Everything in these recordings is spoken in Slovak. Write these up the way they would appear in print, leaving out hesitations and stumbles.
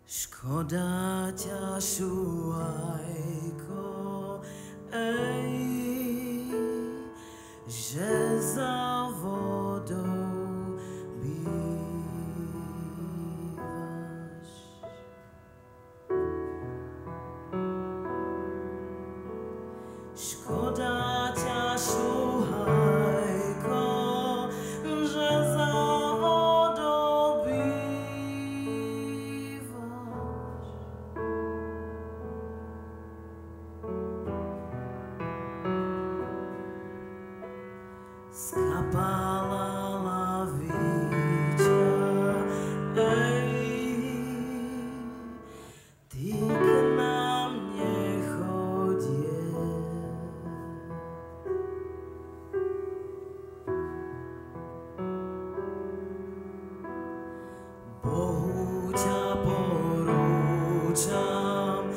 Škoda ťa, šuhajko, že za vodou bývaš. Škoda ťa, šuhajko, že za vodou bývaš. Skapala lavička, ty k nám nechodie. Bohu ťa porúčam,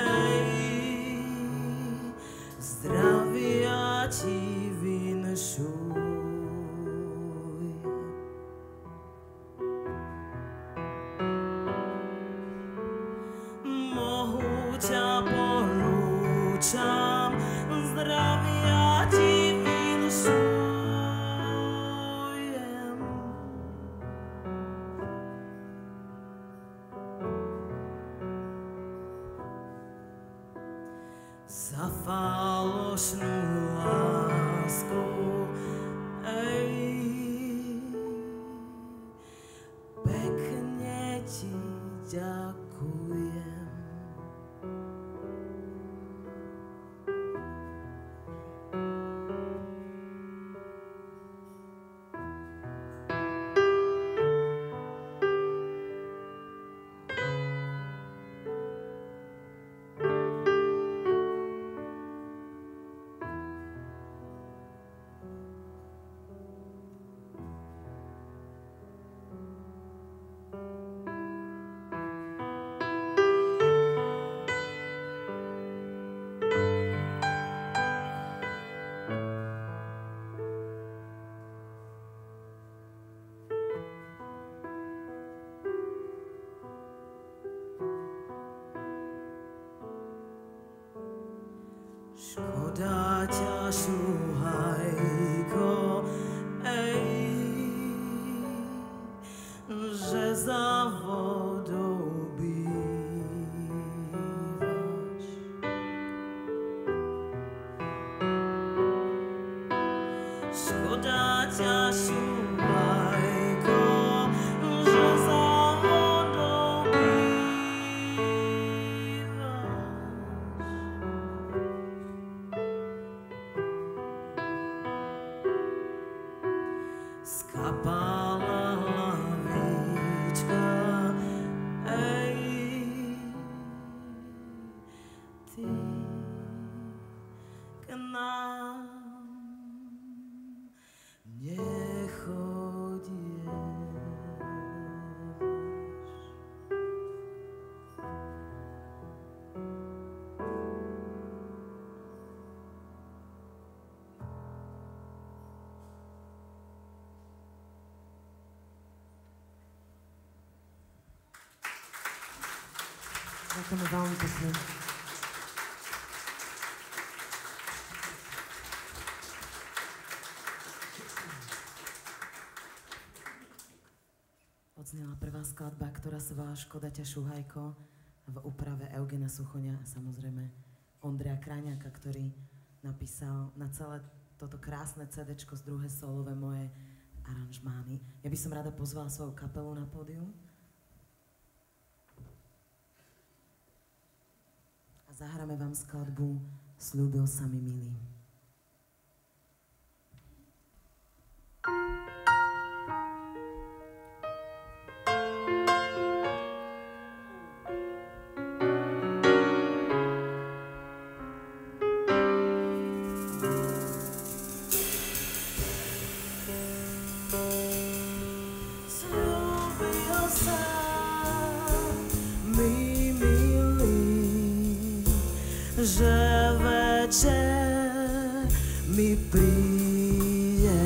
zdravia ti vinšuj. Bohu ťa porúčam, zdravia ti vinšujem. Za falošnú lásku, pekne ti ďakujem. Škoda ťa, šuhajko, že za vodou bývaš. Škoda ťa, šuhajko, že za vodou skapala lavička, ty k nám nechodieš. Ďakujeme veľmi pekne. Odznela prvá skladba, ktorá sa volá Škoda ťa, šuhajko, v úprave Eugena Suchoňa a samozrejme Ondreja Kráňaka, ktorý napísal na celé toto krásne CDčko z druhé solové moje aranžmány. Ja by som rada pozvala svoju kapelu na pódium. A zahráme vám skladbu Sľúbil sa mi milý. Sľúbil sa mi milý, že večer mi príde.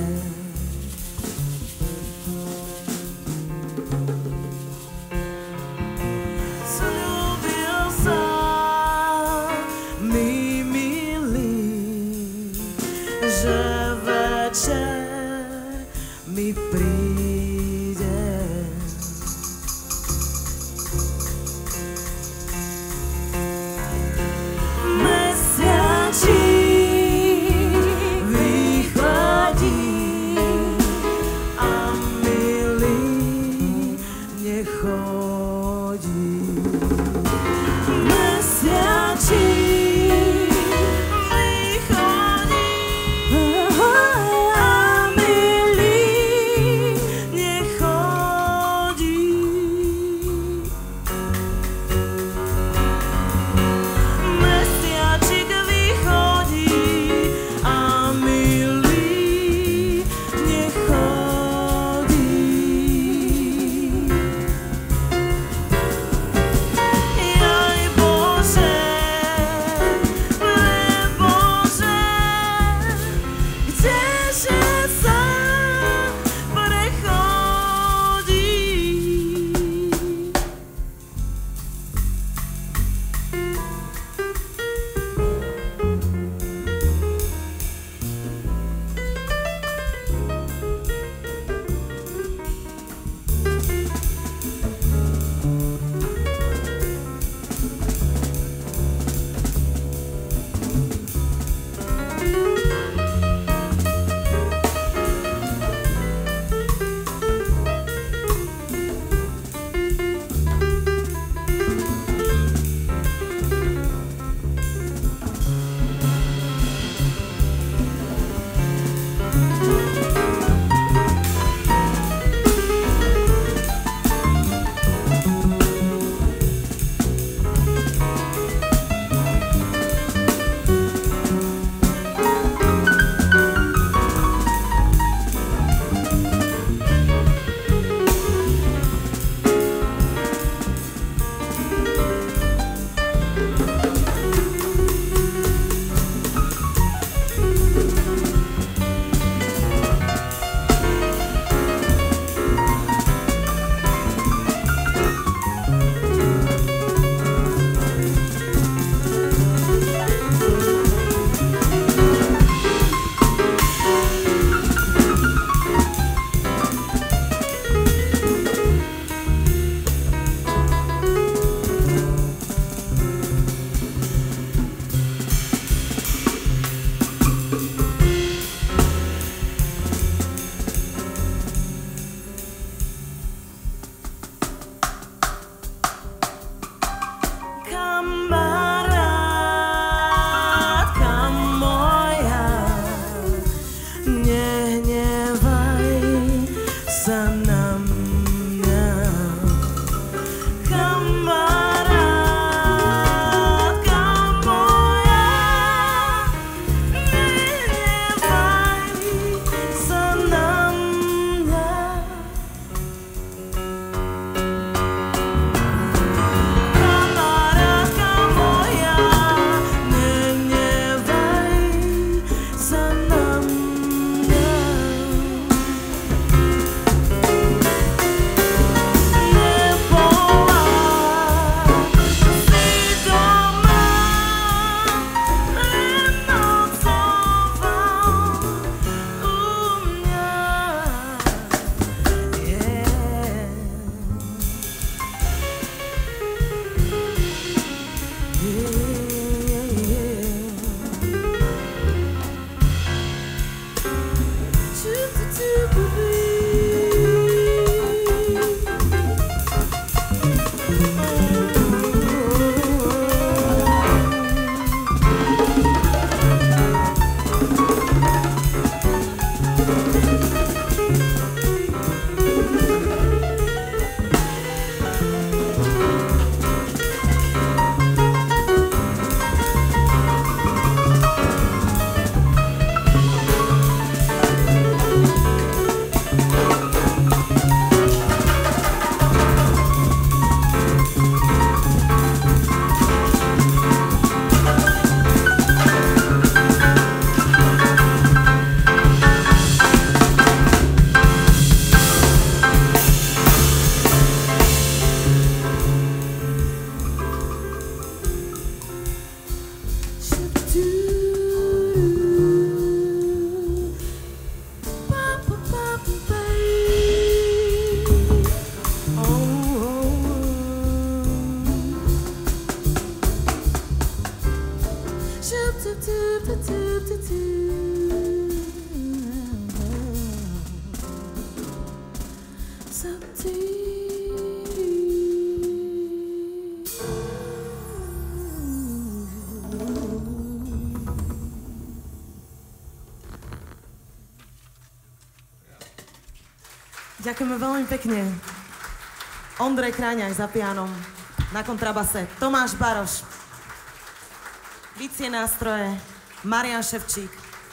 Ďakujeme veľmi pekne. Ondrej Kráňák za pianom, na kontrabase Tomáš Baroš, bicie nástroje Marián Ševčík,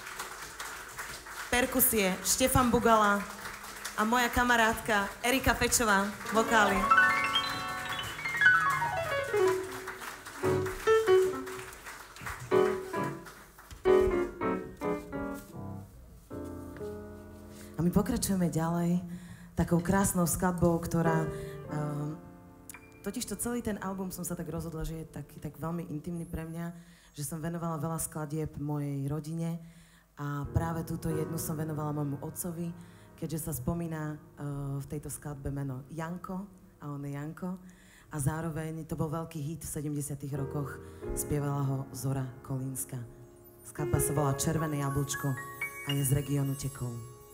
perkusie Štefan Bugala a moja kamarátka Erika Pečová, vokály. A my pokračujeme ďalej takou krásnou skladbou, ktorá... Totižto celý ten album som sa tak rozhodla, že je taký tak veľmi intimný pre mňa, že som venovala veľa skladieb mojej rodine a práve túto jednu som venovala môjmu otcovi, keďže sa spomína v tejto skladbe meno Janko a on je Janko a zároveň to bol veľký hit v 70. rokoch, spievala ho Zora Kolínska. Skladba sa volá Červené jablčko a je z regiónu Tekov.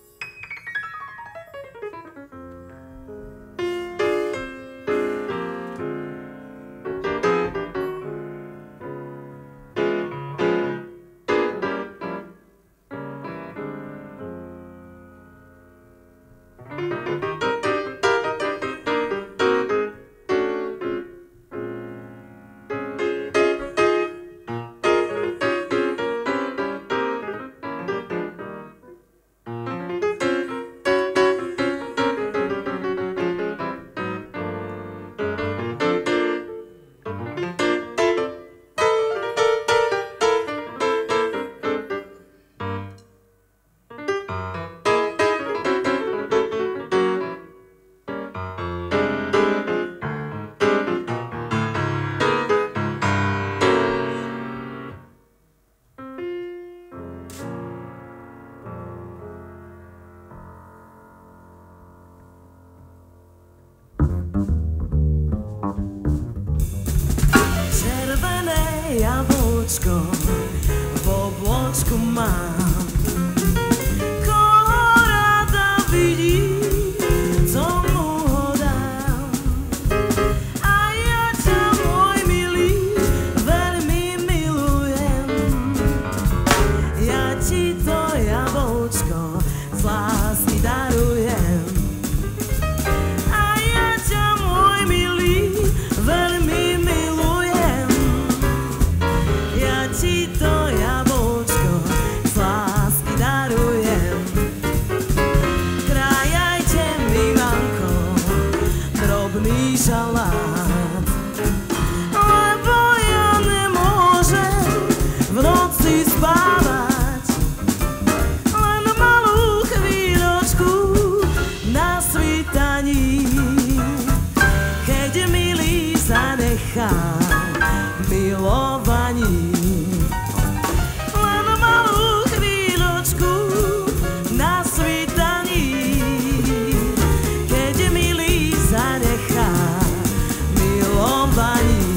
Jablčko v obločku mám, koho rada vidí, tomu ho dám. A ja ťa, môj milý, veľmi milujem. Ja ti to jablčko z lásky darujem. A ja ťa, môj milý, veľmi milujem. Ja ti to jablčko z lásky darujem. Krájajte mi, manko, drobný šalát, lebo ja nemôžem v noci spávať. Len malú chvíľočku na svítaní, keď milý zanechá milovaní. Len malú chvíľočku na svítaní, keď milý zanechá milovaní.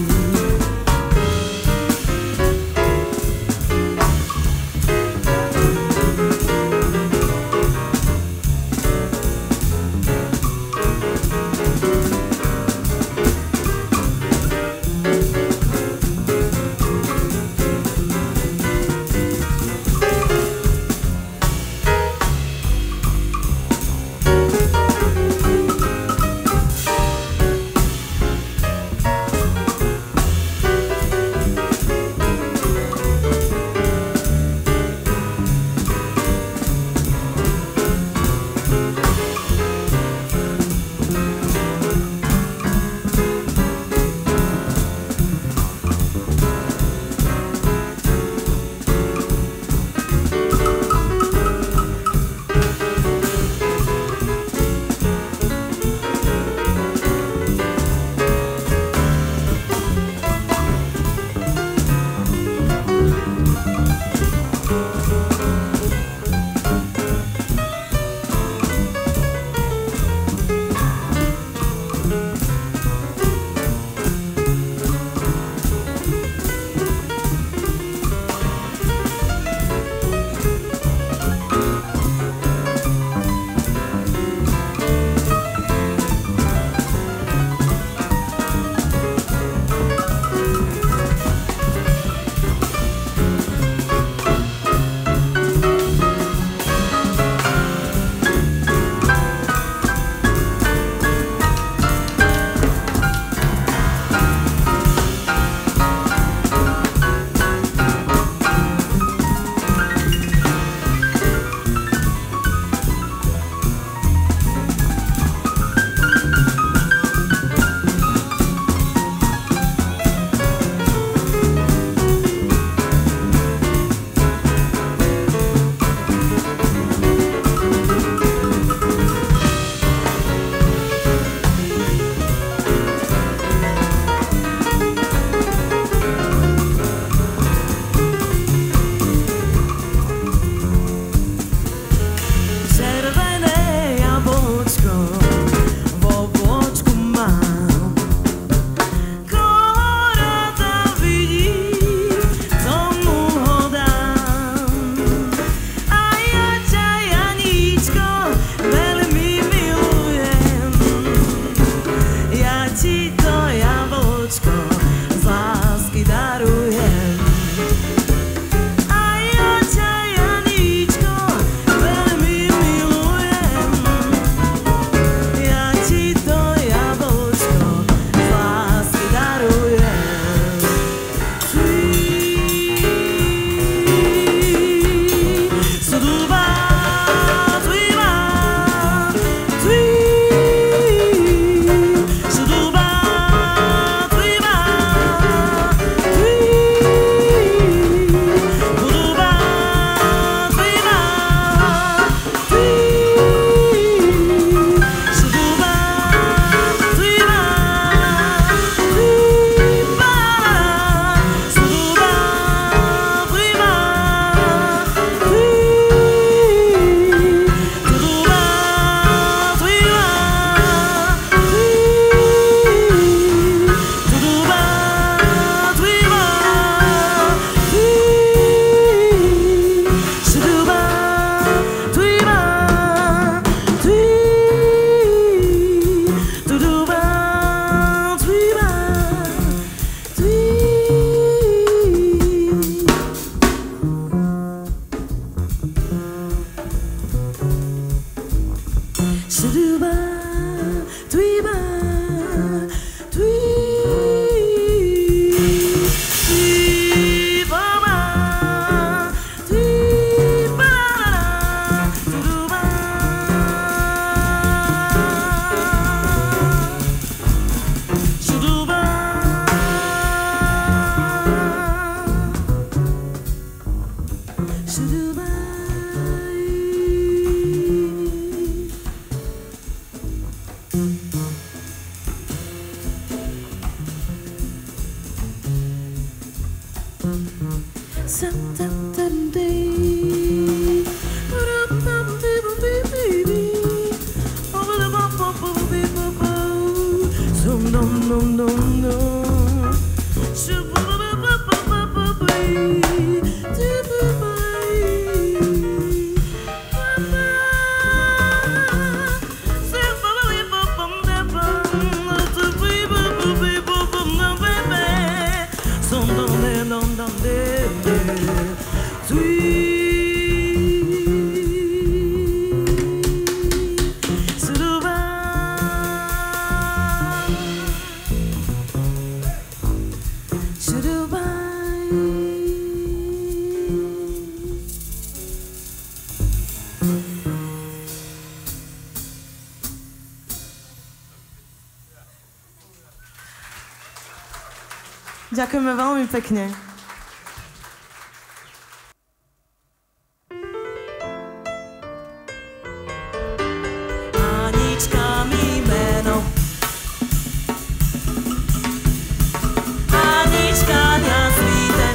Ďakujeme veľmi pekne. Anička mi meno, Anička ňa svite.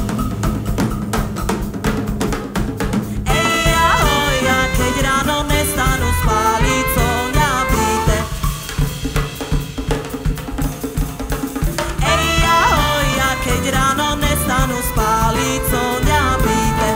Ej, ahoj, a keď ráno nestanú spáliť, co mňa pýte. Ej, ahoj, a keď ráno nestanú spáliť, co mňa pýte.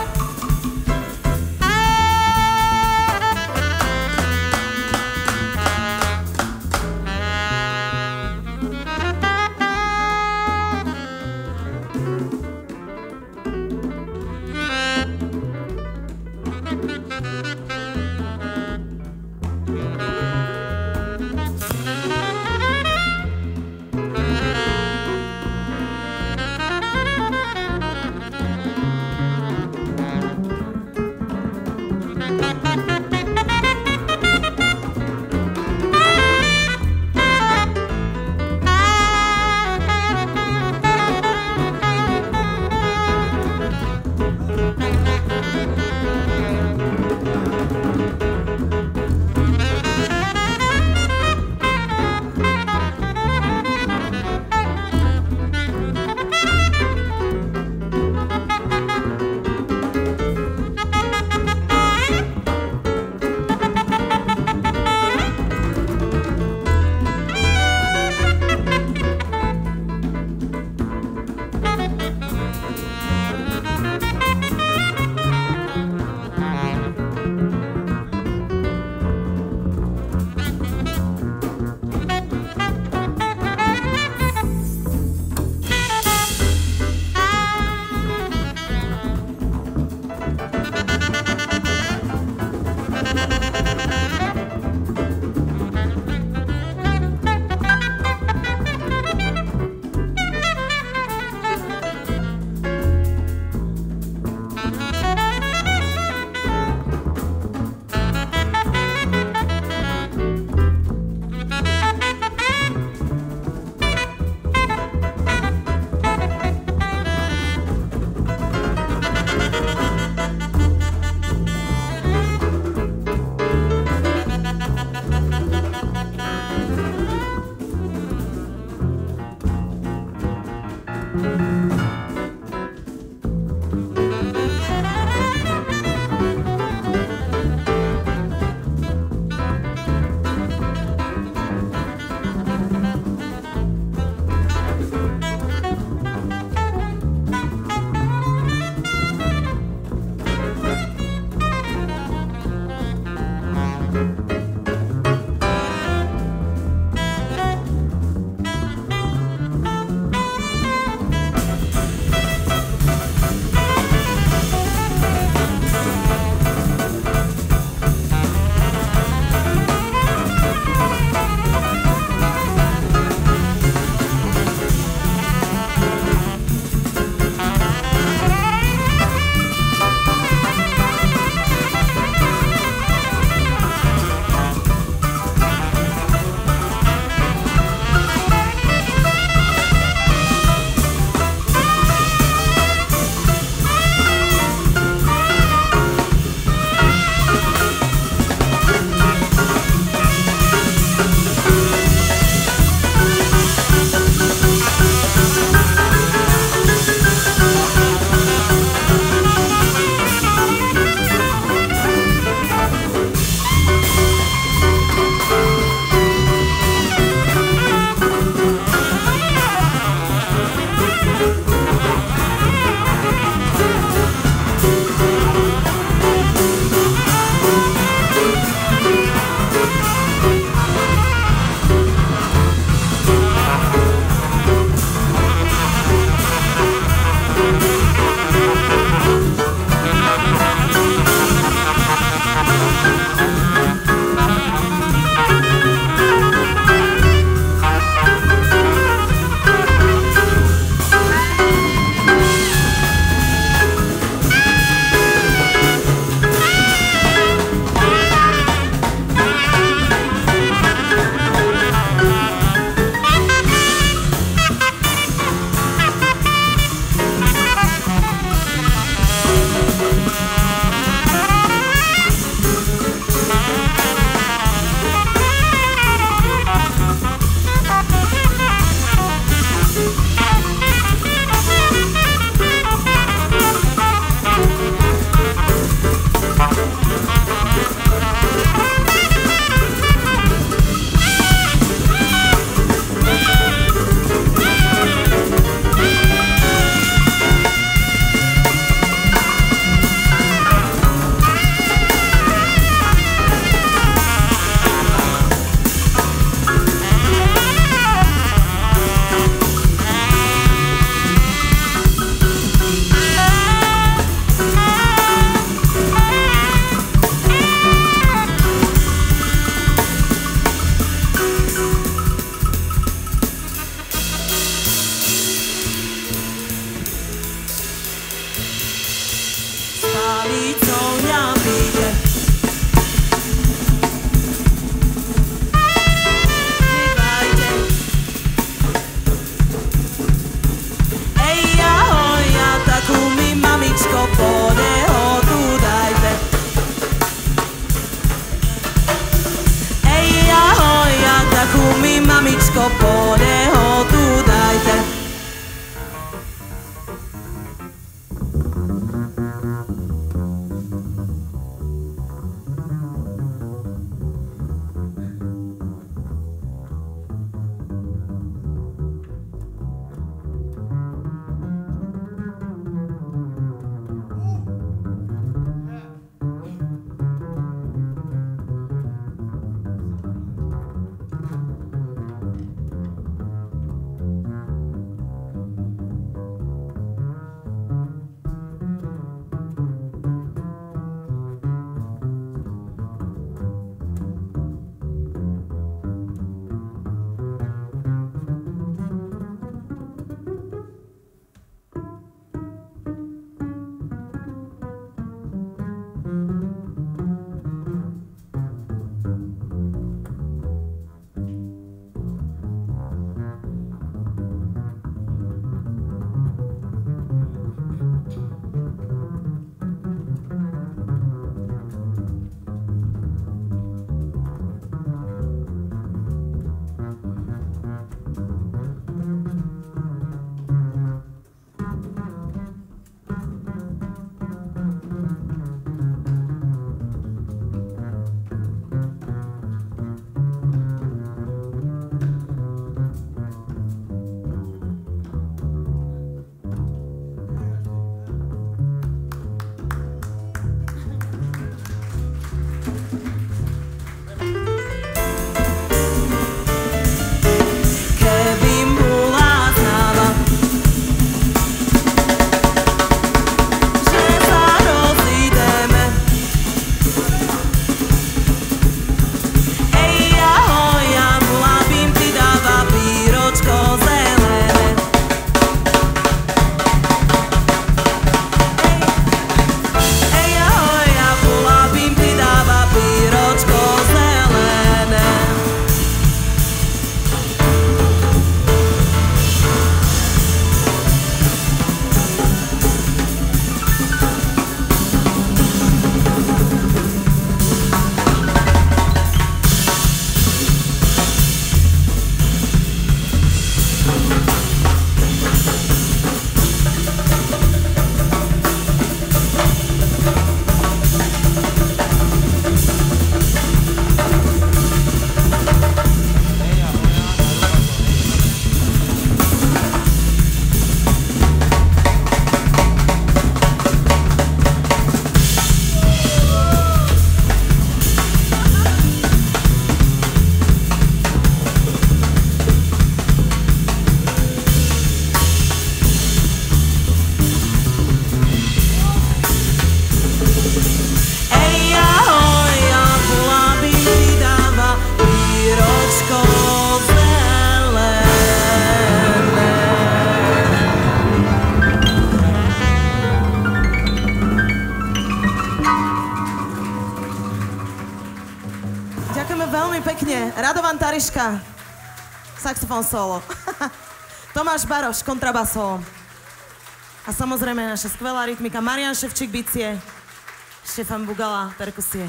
bude Radovan Tariška, saxofón solo. Tomáš Baroš, kontrabas solo. A samozrejme naša skvelá rytmika Marian Ševčík, bicie, Štefan Bugala, perkusie.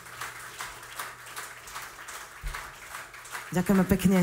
Ďakujeme pekne.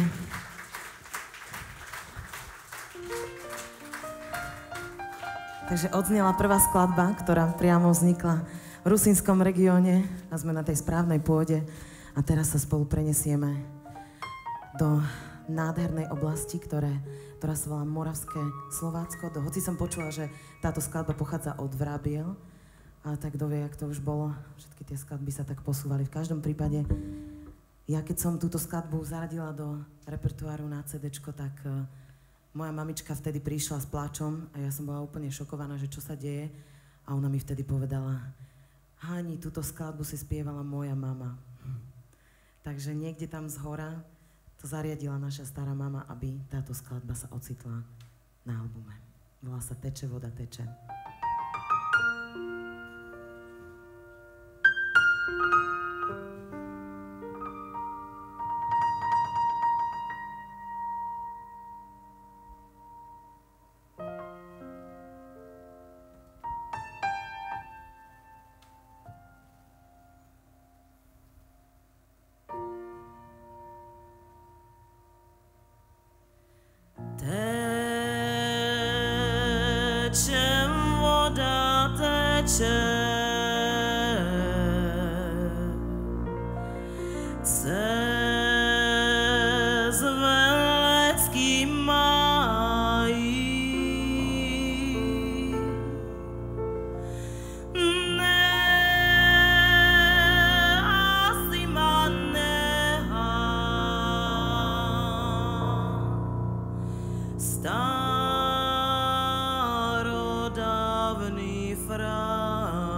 Takže odznela prvá skladba, ktorá priamo vznikla v rusínskom regióne a sme na tej správnej pôde. A teraz sa spolu prenesieme do nádhernej oblasti, ktorá sa volá Moravské Slovácko. Hoci som počula, že táto skladba pochádza od Vrabiel, ale tak kto vie, jak to už bolo. Všetky tie skladby sa tak posúvali. V každom prípade, ja keď som túto skladbu zaradila do repertoáru na CDčko, tak moja mamička vtedy prišla s pláčom a ja som bola úplne šokovaná, že čo sa deje. A ona mi vtedy povedala: Hani, túto skladbu si spievala moja mama. Takže niekde tam zhora to zariadila naša stará mama, aby táto skladba sa ocitla na albume. Volá sa Teče voda teče. Cez Velecký máj ne asi ma nehá starodávny fraj.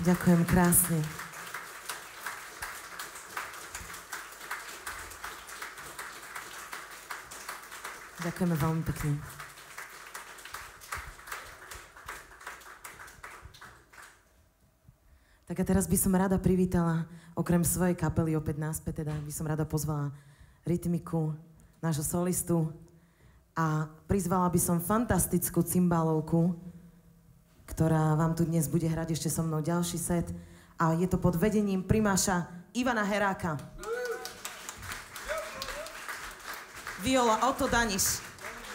Ďakujem krásne. Ďakujeme veľmi pekne. Tak a teraz by som rada privítala, okrem svojej kapely opäť náspäť, teda by som rada pozvala rytmiku, nášho solistu a prizvala by som fantastickú cymbálovku, ktorá vám tu dnes bude hrať ešte so mnou ďalší set a je to pod vedením primáša Ivana Heráka. Viola Otto Daniš.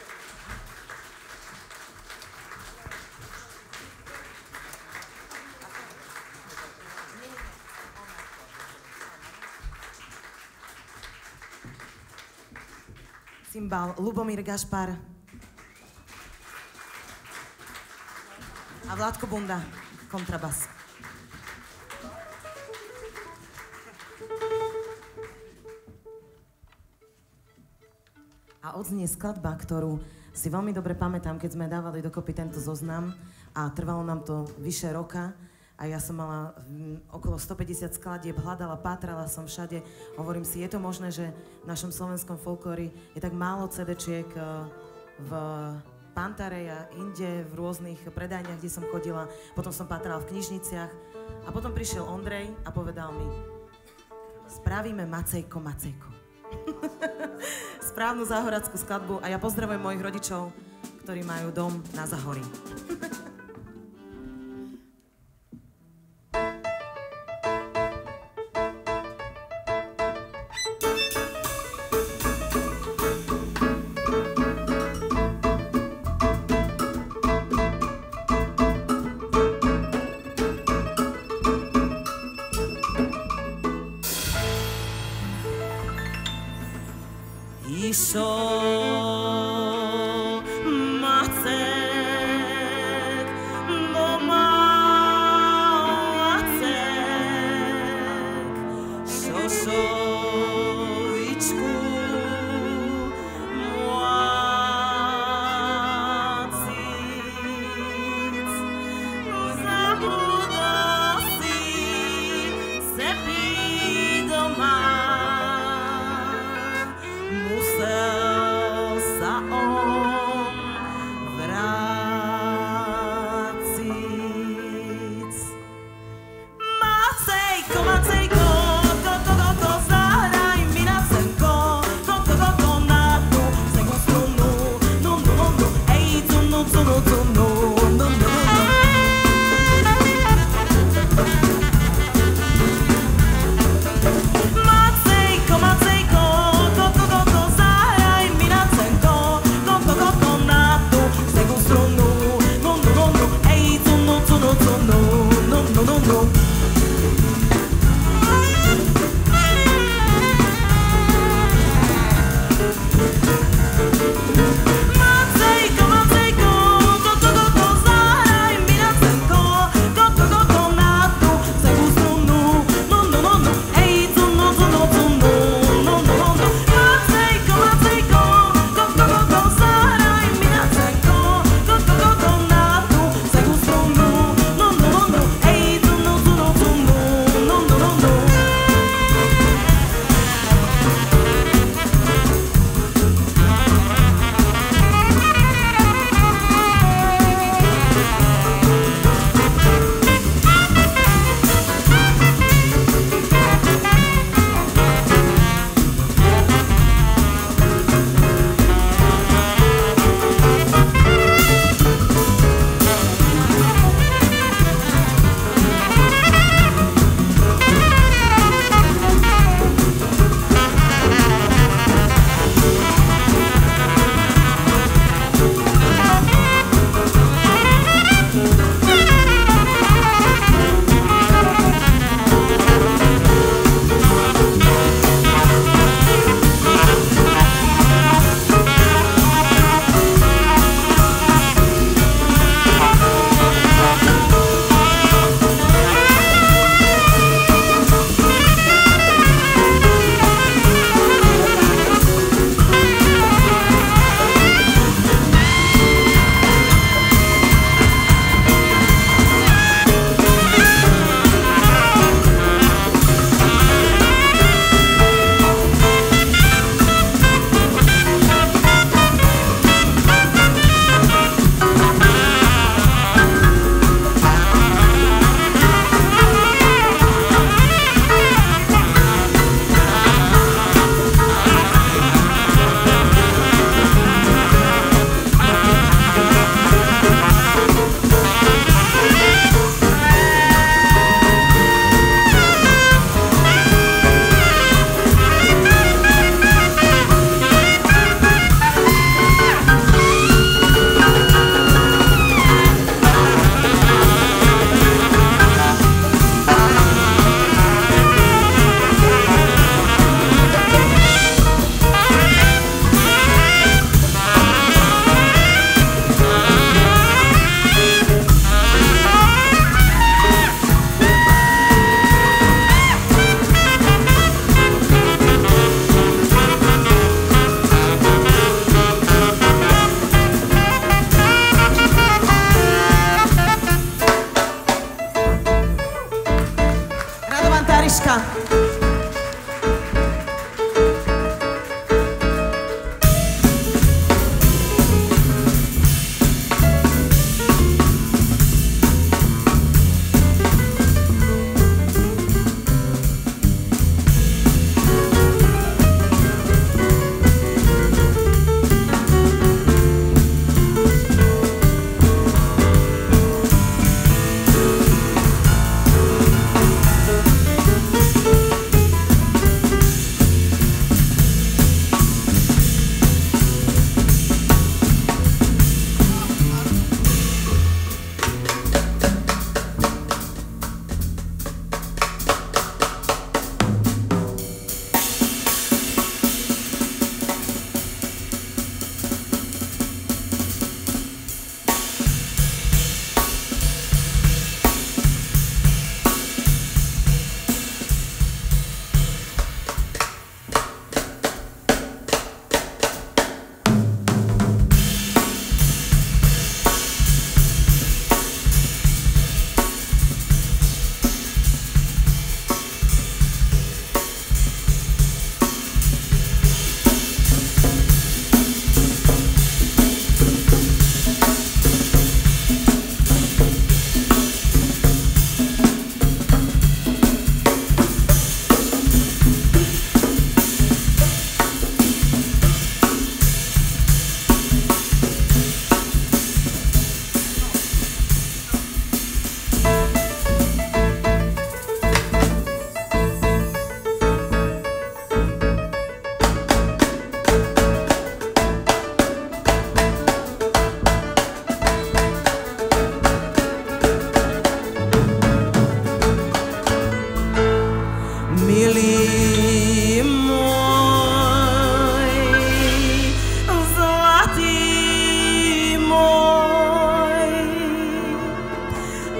Cymbal Lubomír Gašpar a Vládko Bunda, kontrabas. A odznie skladba, ktorú si veľmi dobre pamätám, keď sme dávali dokopy tento zoznam a trvalo nám to vyše roka a ja som mala okolo 150 skladieb, hľadala, pátrala som všade. Hovorím si, je to možné, že v našom slovenskom folklóri je tak málo CD-čiek v Pantare a inde, v rôznych predajniach, kde som chodila. Potom som pátrala v knižniciach a potom prišiel Ondrej a povedal mi, spravíme Macejko, Macejko. Správnu záhorackú skladbu a ja pozdravujem mojich rodičov, ktorí majú dom na Zahorí. Išo Macejko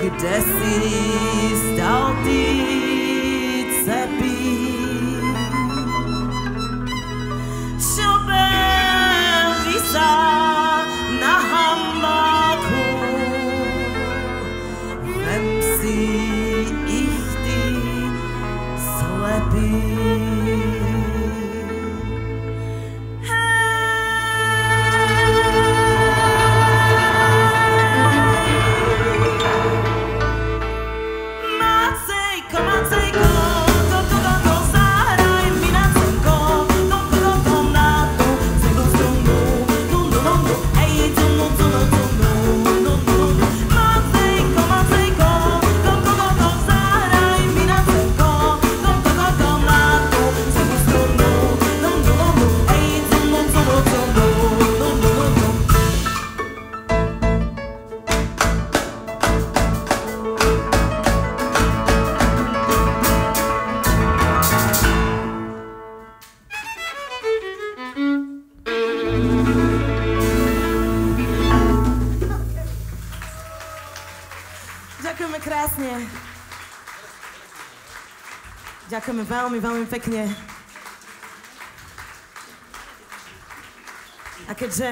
kde si stal ty cepy, čo visá na hambáku. Vem si ich ty slepý. Ďakujeme krásne. Ďakujeme veľmi, veľmi pekne. A keďže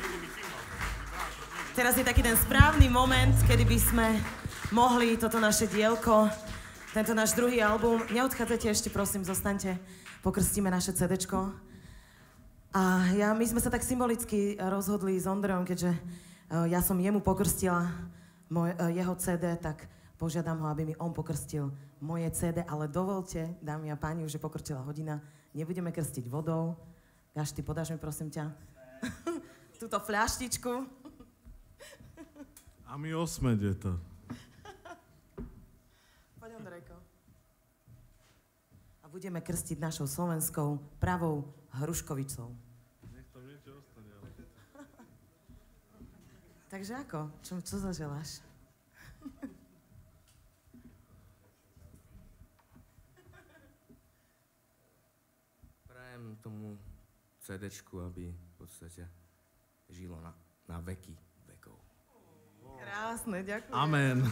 teraz je taký ten správny moment, kedy by sme mohli toto naše dielko, tento náš druhý album, neodchádzajte ešte, prosím, zostaňte, pokrstíme naše CDčko. A my sme sa tak symbolicky rozhodli s Ondrejom, keďže ja som jemu pokrstila jeho CD, tak požiadam ho, aby mi on pokrstil moje CD, ale dovolte, dámy a páni, už je pokročila hodina, nebudeme krstiť vodou. Gaš, ty podáš mi, prosím ťa, túto fľaštičku. A mi osmede to. Poď, Ondrejko. A budeme krstiť našou slovenskou pravou hruškovicou. Nech tam niečo ostane, ale... Takže ako? Čo zaželáš? Prajem tomu CDčku, aby v podstate žilo na veky vekov. Krásne, ďakujem. Amen.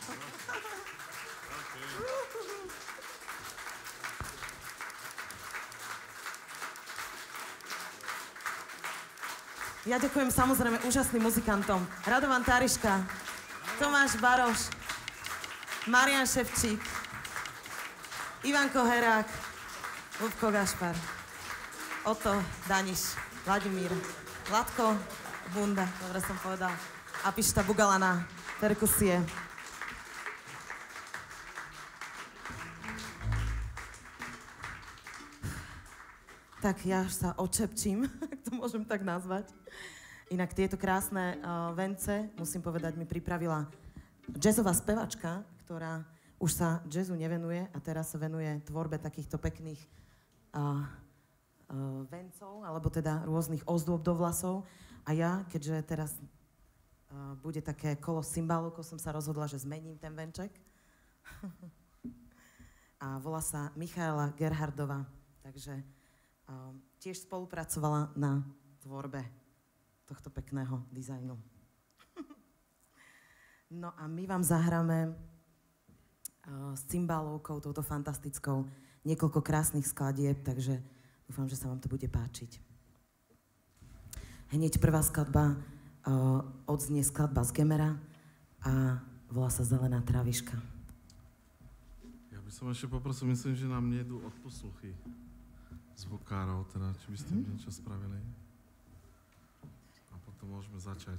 Ja ďakujem samozrejme úžasným muzikantom. Radovan Táriška, Tomáš Baroš, Marián Ševčík, Ivanko Herák, Ľubko Gašpar, Oto Daniš, Vladimír, Vladko Bunda, dobre som povedal, a Pišta Bugala na perkusie. Tak ja sa očepčím, ak to môžem tak nazvať. Inak tieto krásne vence, musím povedať, mi pripravila jazzová spevačka, ktorá už sa jazzu nevenuje a teraz sa venuje tvorbe takýchto pekných vencov, alebo teda rôznych ozdôb do vlasov. A ja, keďže teraz bude také kolo cymbálov, som sa rozhodla, že zmením ten venček. A volá sa Michaela Gerhardová, takže tiež spolupracovala na tvorbe tohto pekného dizajnu. No a my vám zahráme s cymbálovkou, touto fantastickou, niekoľko krásnych skladieb, takže dúfam, že sa vám to bude páčiť. Hneď prvá skladba odznie skladba z Gemera a volá sa Zelená tráviška. Ja by som ešte poprosil, myslím, že nám nejdú odposluchy zvukárov, teda, či by ste niečo spravili. A potom môžeme začať.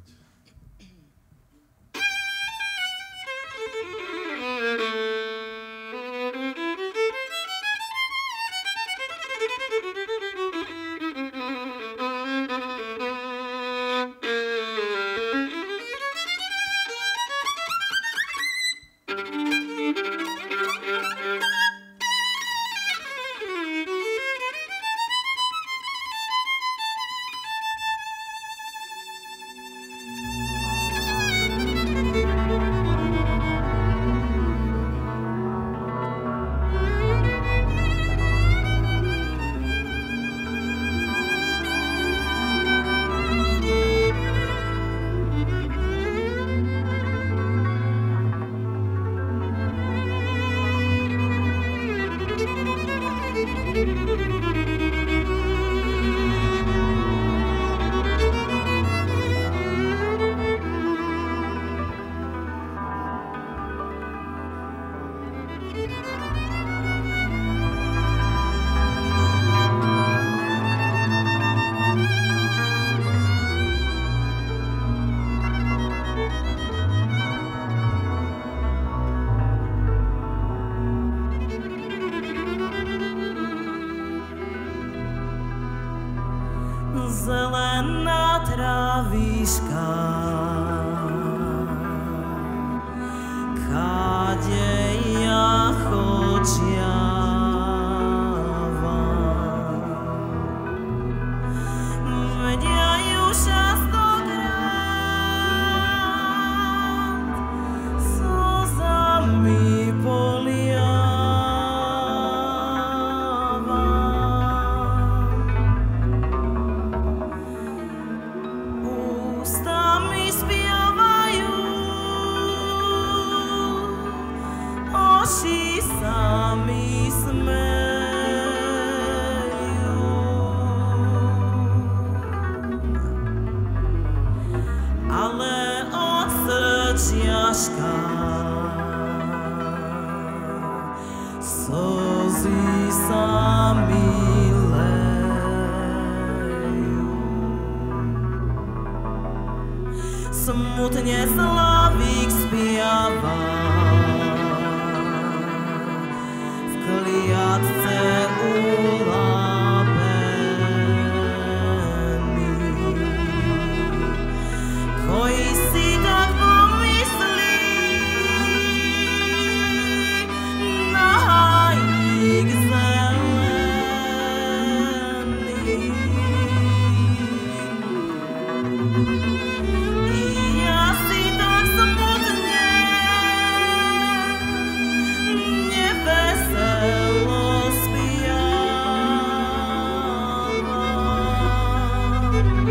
Zelená tráviška, kade ja chodžiavam, vedia ju častokrát slzami poliavam. Ústami spievajú, oči sa mi smejú. Ale od srdciaška slzy sa mi lejú. Smutne Slavík spiava v kliatce ulápený. Koji si tak pomyslí na hajík zelený. Ja si tak smutne, neveselo spievam.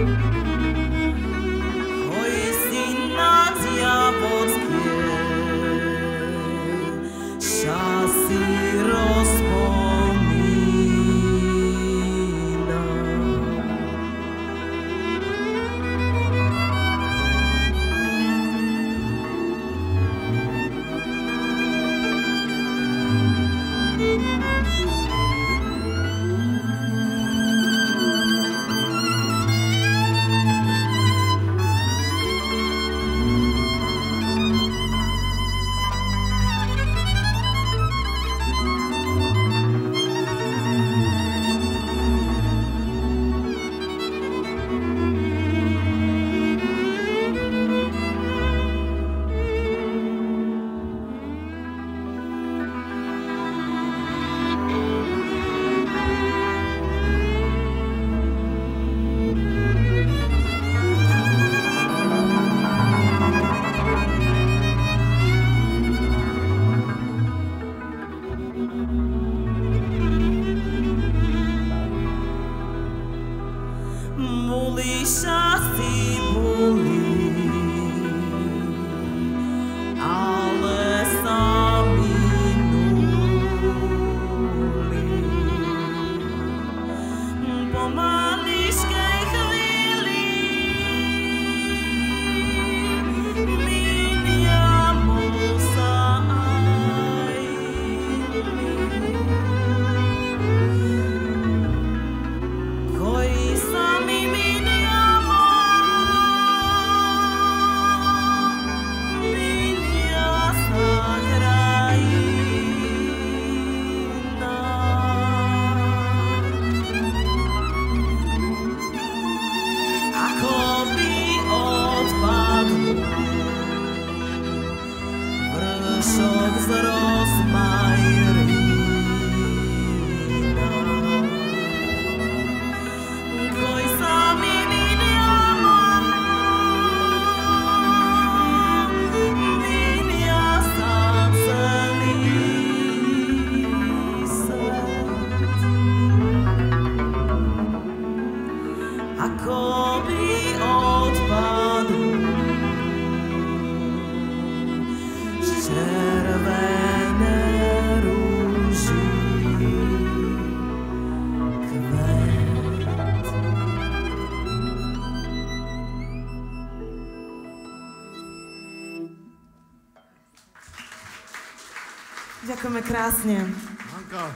Koji si na diabolské časy rozpomínam. Boli šasy, boli, ale sa minuli. Po maličkej chvíli miniamo sa aj my. Koji sami miniamo, minia sa krajina. Ako by odpadnul vršok z rozmajrina. Koji sami miniamo, minia sa celý svet. Ako by odpadnul z červené rúži kvet. Ďakujeme krásne. Anka.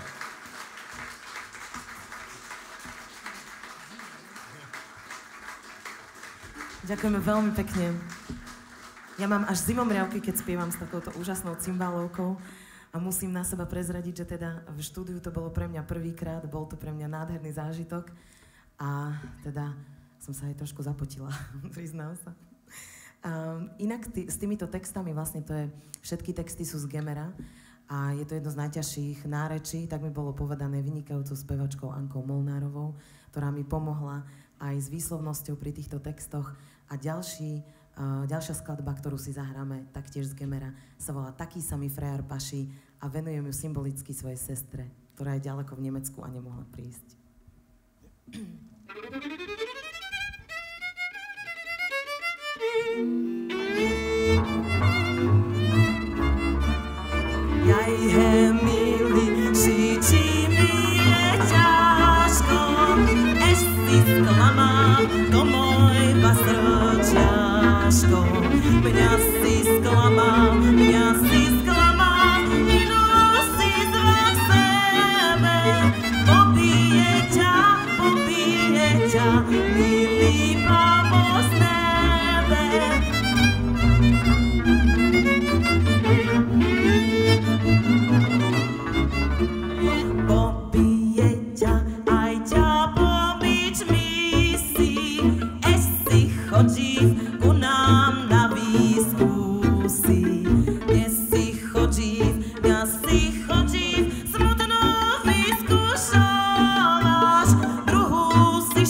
Ďakujeme veľmi pekne. Ja mám až zimomriavky, keď spievam s takouto úžasnou cymbálovkou a musím na seba prezradiť, že teda v štúdiu to bolo pre mňa prvýkrát, bol to pre mňa nádherný zážitok a teda som sa aj trošku zapotila, priznám sa. Inak s týmito textami, vlastne to je, všetky texty sú z Gemera a je to jedno z najťažších nárečí, tak mi bolo povedané vynikajúcou spevačkou Ankou Molnárovou, ktorá mi pomohla aj s výslovnosťou pri týchto textoch a ďalšia skladba, ktorú si zahráme, taktiež z Gemera, sa volá Taký sa mi frajer paší a venujem ju symbolicky svojej sestre, ktorá je ďaleko v Nemecku a nemohla prísť. Jajhe, milý, žiči mi je ťažko, eš si sklamal do mojho srdciaško. Mňa si sklamal, inú si zvak sebe, pobije ťa, milý babo z nebe. Pobije ťa, aj ťa pobiť myslí, esi chodív ku nám na výskúsi. Esi chodív, ja si chodív, smutno vyskúšováš. Druhú si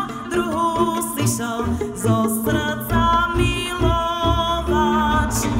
šol, zo srdca milovač.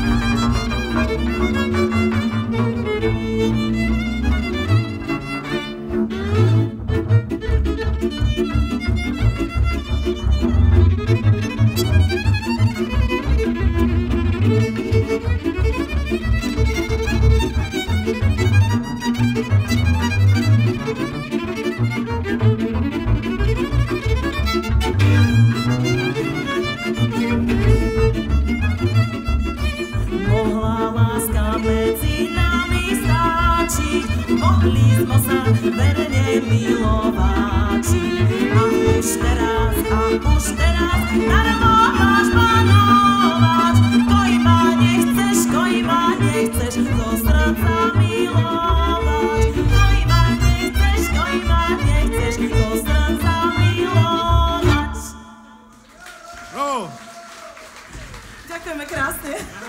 Mohla láska medzi nami stáčiť, mohli sme sa verne milováčiť. A už teraz, darmo máš panovať. Koj ma nechceš, zo srdca milovať. Koj ma nechceš, zo srdca milovať. Bravo! Ďakujeme krásne.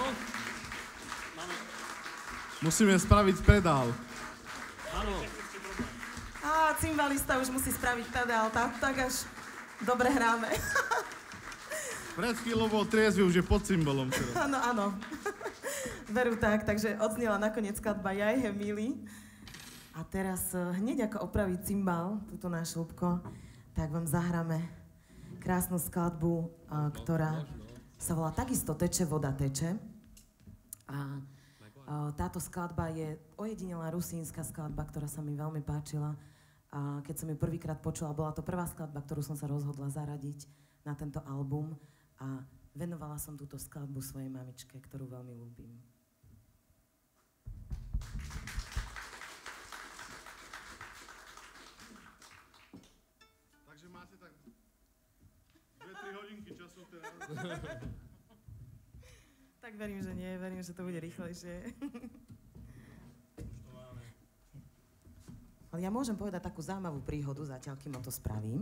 Musíme spraviť pedál. Á, cymbalista už musí spraviť pedál, tak až dobre hráme. Pred chvíľou bol triezvy, už je pod cymbalom. Áno, áno. Veru tak, takže odznela nakoniec skladba Jajhe, milý. A teraz hneď ako opraví cymbal, túto náš Ľubko, tak vám zahráme krásnu skladbu, ktorá sa volá takisto Teče, voda teče. A táto skladba je ojedinelá rusínska skladba, ktorá sa mi veľmi páčila. A keď som ju prvýkrát počula, bola to prvá skladba, ktorú som sa rozhodla zaradiť na tento album. A venovala som túto skladbu svojej mamičke, ktorú veľmi ľúbim. Takže máte tak 2-3 hodinky času teraz. Tak verím, že nie, verím, že to bude rýchlejšie. Ale ja môžem povedať takú zaujímavú príhodu, zatiaľ kým to spravím.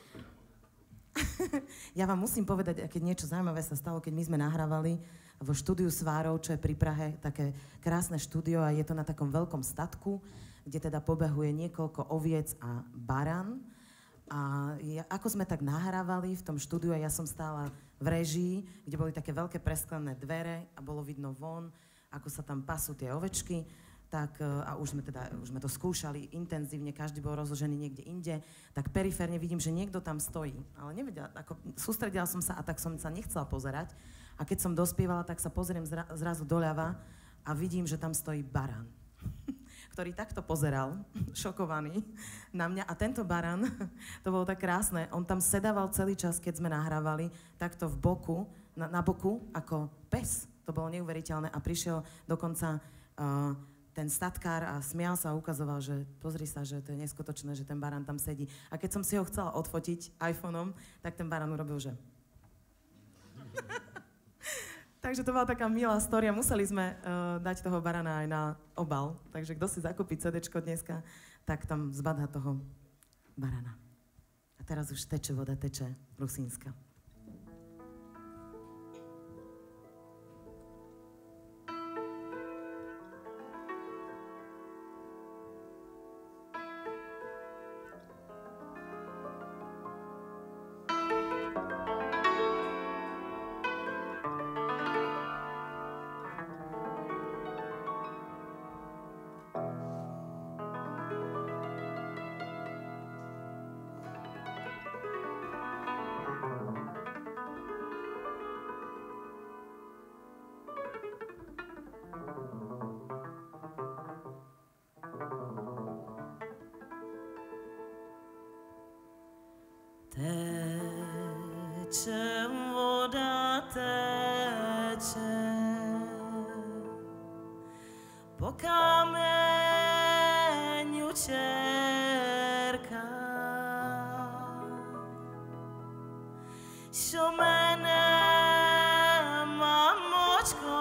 Ja vám musím povedať, keď niečo zaujímavé sa stalo, keď my sme nahrávali v štúdiu Svárov, čo je pri Prahe, také krásne štúdio a je to na takom veľkom statku, kde teda pobehuje niekoľko oviec a baran. A ako sme tak nahrávali v tom štúdiu a ja som stála v režii, kde boli také veľké presklené dvere a bolo vidno von, ako sa tam pasú tie ovečky, tak, a už sme to skúšali intenzívne, každý bol rozložený niekde inde, tak periférne vidím, že niekto tam stojí. Ale nevedela, sústredila som sa a tak som sa nechcela pozerať. A keď som dospievala, tak sa pozriem zrazu doľava a vidím, že tam stojí barán, ktorý takto pozeral, šokovaný na mňa. A tento baran, to bolo tak krásne, on tam sedával celý čas, keď sme nahrávali, takto v boku, na boku, ako pes. To bolo neuveriteľné a prišiel dokonca ten statkár a smial sa a ukazoval, že pozri sa, že to je neskutočné, že ten barán tam sedí. A keď som si ho chcela odfotiť iPhoneom, tak ten barán urobil, že... Takže to bola taká milá história. Museli sme dať toho barana aj na obal. Takže kto si zakúpi CDčko dneska, tak tam zbadá toho barana. A teraz už teče voda, teče Rusínska. Teče voda, teče po kameňu čerka, čo mene mamočko,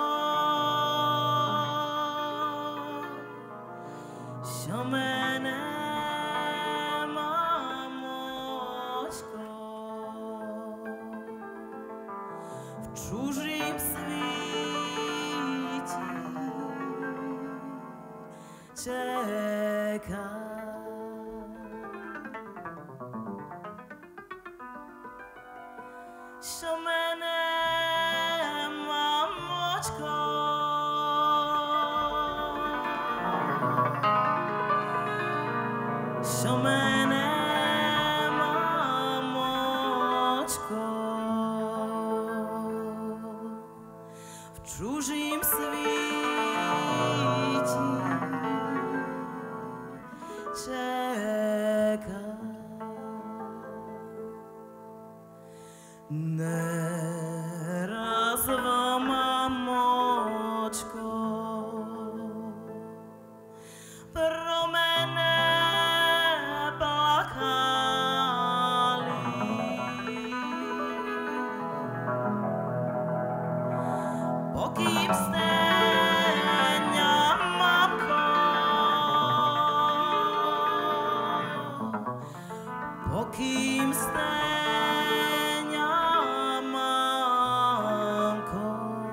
čo mene čužím svíti čeká. Čo mene mamočko, čo mene mamočko, čužím svíti čeká. Neraz mamočko pro mene plakali, pokým steňa mamko, pokým steňa mamko,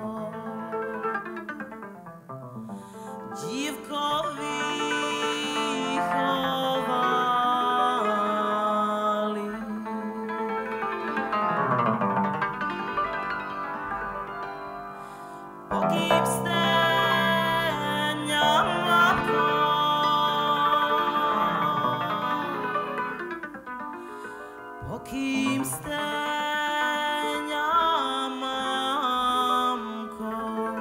dívko vychovali. Pokým steňa mamko, pokým steňa mamko,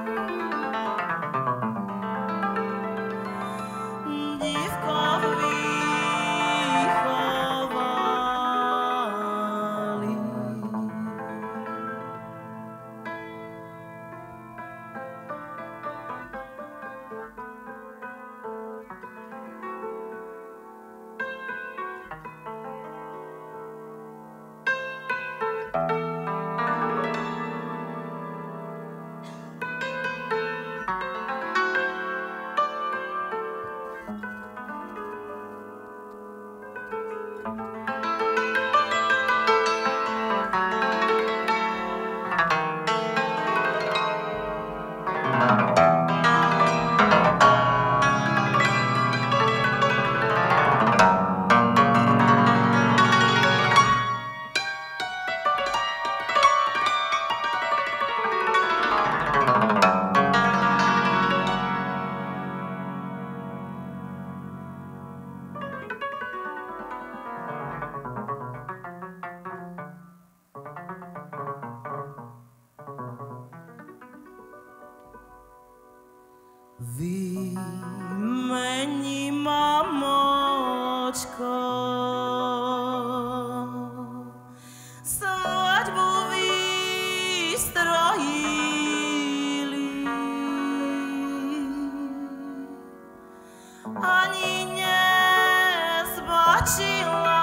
dívko vychovali. Vymení mamočko svadbu vystrojili, ani nezbačila.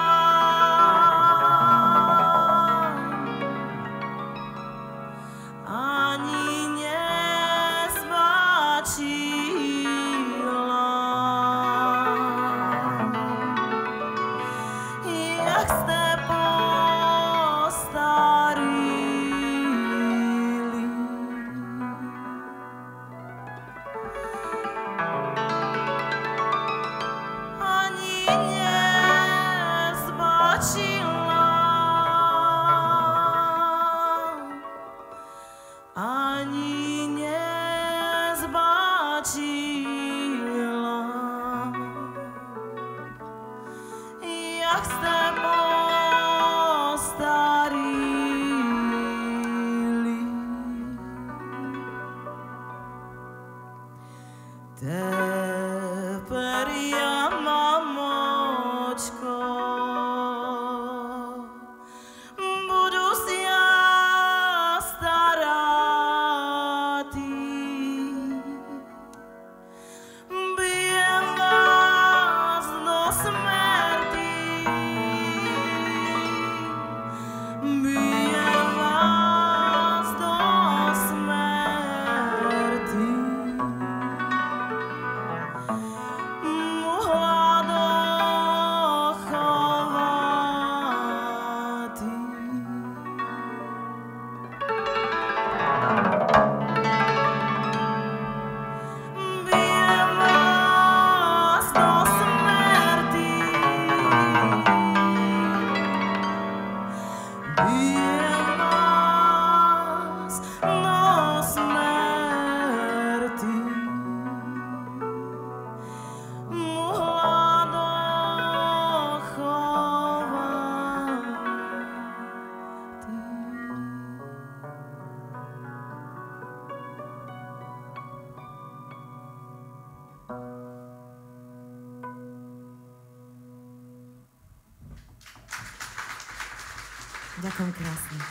Ďakujem krásne.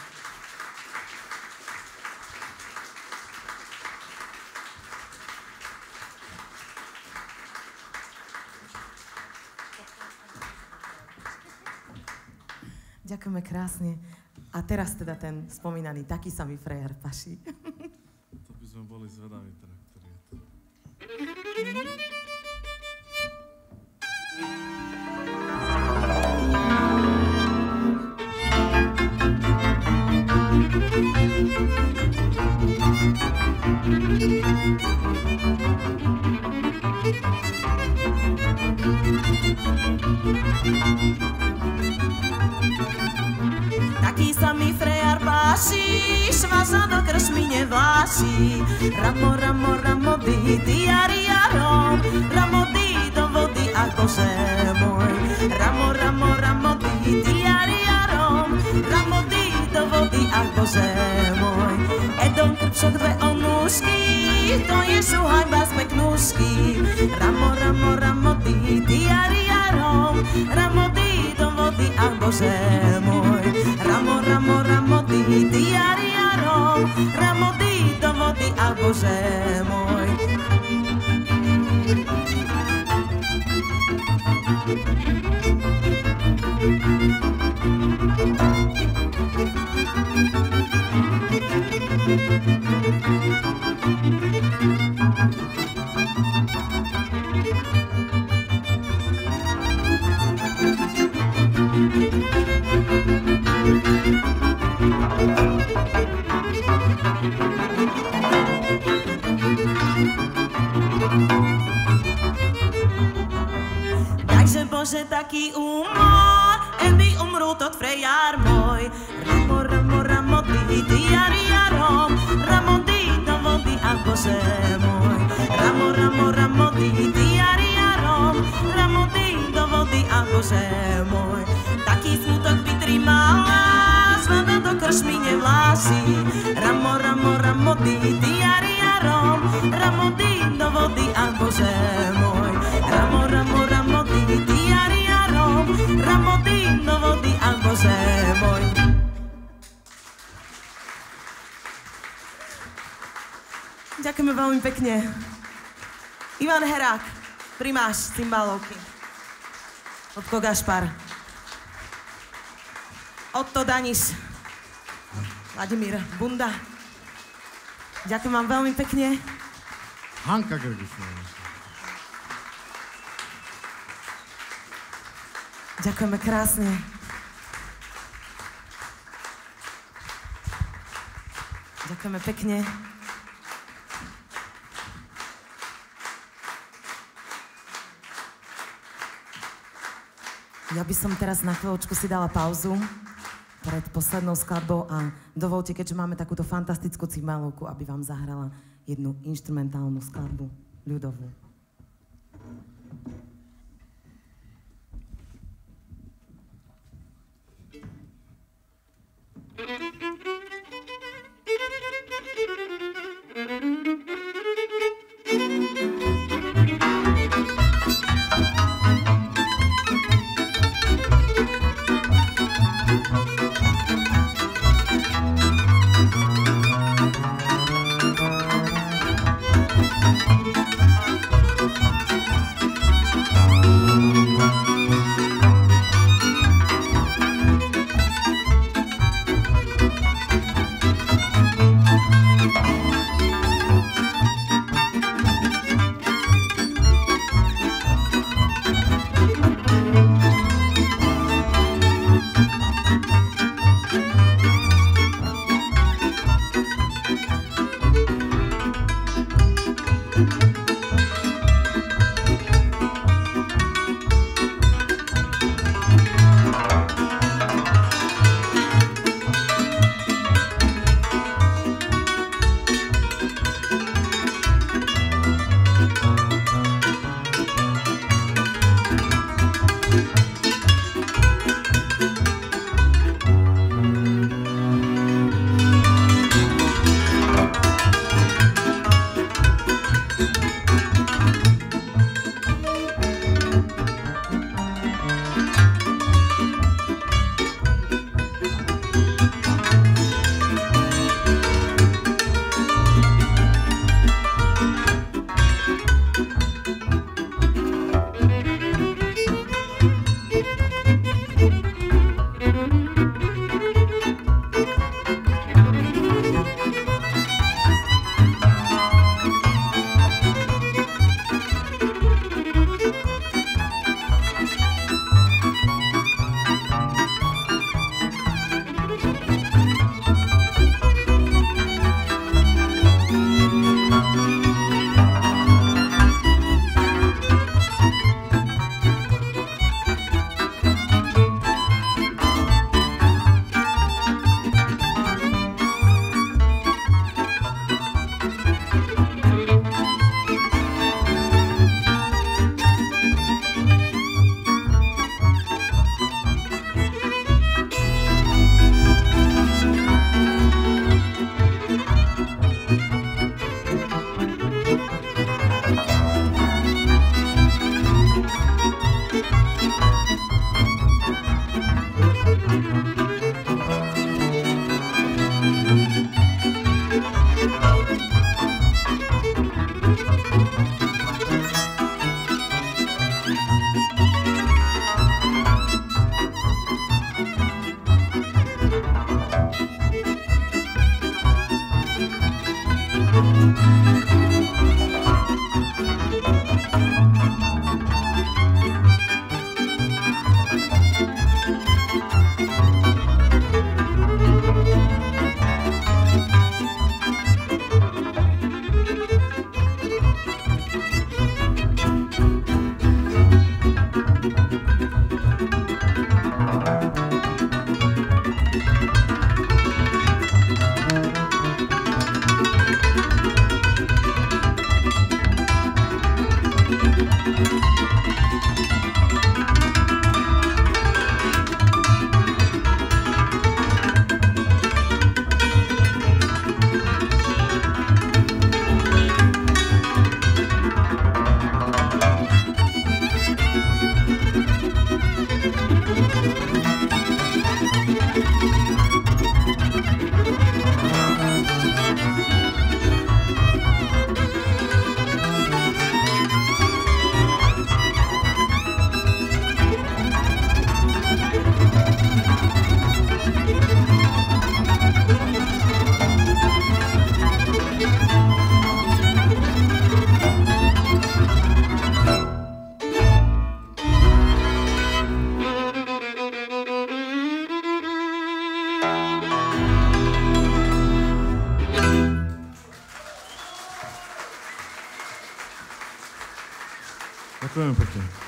Ďakujeme krásne. A teraz teda ten spomínaný taký samý frajer Paši. To by sme boli zvedaví, teda, ktorý je to. Taký samý frejar Paši, švaza do kršmy nevláši. Ramo, ramo, ramo, di, diari, jarom, ramo, di, do vody, akože môj. Ramo, ramo, ramo, di, diari, jarom, ramo, di, do vody, akože môj. Edom krpšok dve onúšky, to je šuhaj bez peknúšky. Ramo, ramo, ramo, di, diari, jarom, ramo, di, do vody, akože môj. Ramo, ramo, ramo, di, diari, jarom, ramo, di, do vody, a Bože môj. Takže Bože, taký úmor, eby umrú tot frejar môj. Ramo, ramo, ramo, di, diari, jarom, ramo, di, do vody, a Bože môj. Ramo, ramo, ramo, di, diari, jarom, ramo, di, do vody, a Bože môj. Taký smutok by trimala, žvada do kršmy nevláši. Ramo, ramo, ramo, di, diari, jarom, ramo, di, do vody, a Bože môj. Ramo, ramo, ramo, di, diari, jarom, ramo, di, do vody, a Bože môj. Ďakujeme veľmi pekne. Ivan Herák. Primáš cymbalovky. Otko Gašpar. Otto Daniš. Vladimír Bunda. Ďakujem vám veľmi pekne. Hanka Grgisová. Ďakujeme krásne. Ďakujeme pekne. Ja by som teraz na chvíľočku si dala pauzu pred poslednou skladbou a dovolte, keďže máme takúto fantastickú cymbalovku, aby vám zahrala jednu inštrumentálnu skladbu, ľudovú. Ďakujem pekne.